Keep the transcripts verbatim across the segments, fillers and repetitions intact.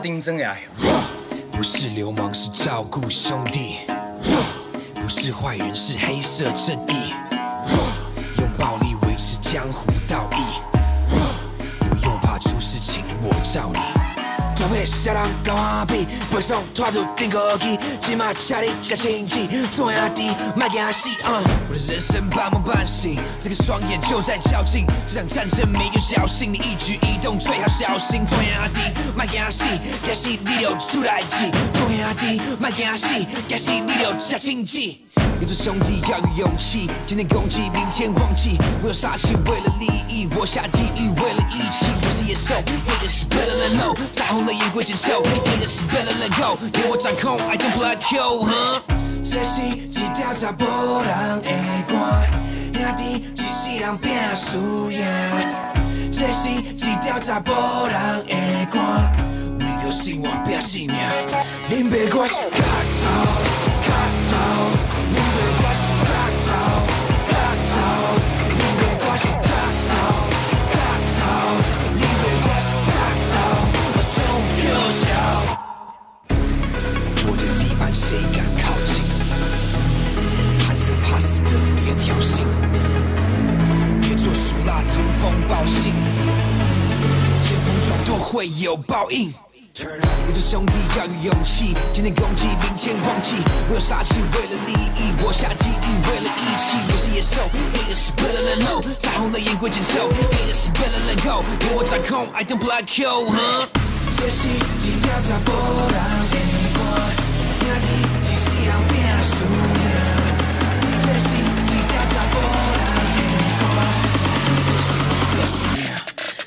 顶真呀！ 不是流氓，是照顾兄弟；不是坏人，是黑色正义。用暴力维持江湖道义，不用怕出事情，我罩你。 大尾小人交我比，背上拖住顶个机，今嘛请你吃亲戚，做兄弟莫惊死。Uh, 我的人生半梦半醒，这个双眼就在较劲，这场战争没有侥幸，你一举一动最好小心。做兄弟莫惊死，惊死你就出代志。做兄弟莫惊死，惊死你就吃亲戚。 有做兄弟要有勇气，今天攻击，明天忘记。我有杀气，为了利益，我下地狱，为了义气。我是野兽，黑的是 better than low， 杀红了眼会减瘦，黑的是 better than go， 由我掌控 ，I don't blood you， 这是一条查甫人的歌，兄弟一世人拼输赢。这是一条查甫人的歌，为着生活拼性命。恁爸我是角头，角头。 你袂我是角头，角头，你袂我是角头，角头，你袂我是角头，我从幼小。我的地盘谁敢靠近？贪生怕死的别挑衅，别做俗辣通风报信，见风转舵会有报应。 我的兄弟要有勇气，今天攻击，明天忘记。我有杀气，为了利益，我下地狱，为了义气。我是野兽，黑的是 better than low， 杀红了眼会减瘦，黑的是 better than go， 由我掌控 ，I don't block you， huh？ 这是一条查甫人的歌，兄弟一世人拼输赢。这是一条查甫人的歌，为着生活拼性命。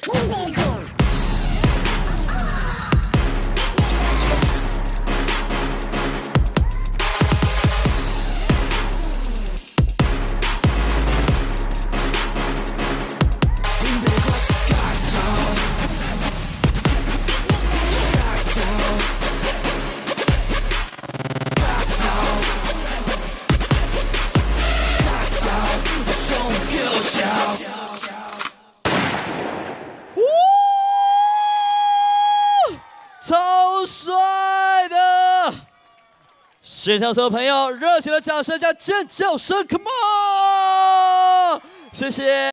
超帅的！现场所有朋友，热情的掌声加尖叫声 ，Come on！ 谢谢。